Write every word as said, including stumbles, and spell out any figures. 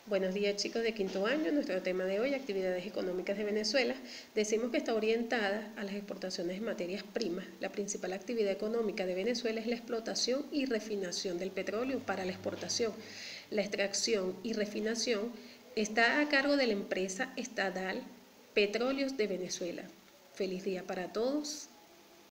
Buenos días chicos de quinto año, nuestro tema de hoy, actividades económicas de Venezuela. Decimos que está orientada a las exportaciones de materias primas. La principal actividad económica de Venezuela es la explotación y refinación del petróleo para la exportación. La extracción y refinación está a cargo de la empresa estatal Petróleos de Venezuela. Feliz día para todos.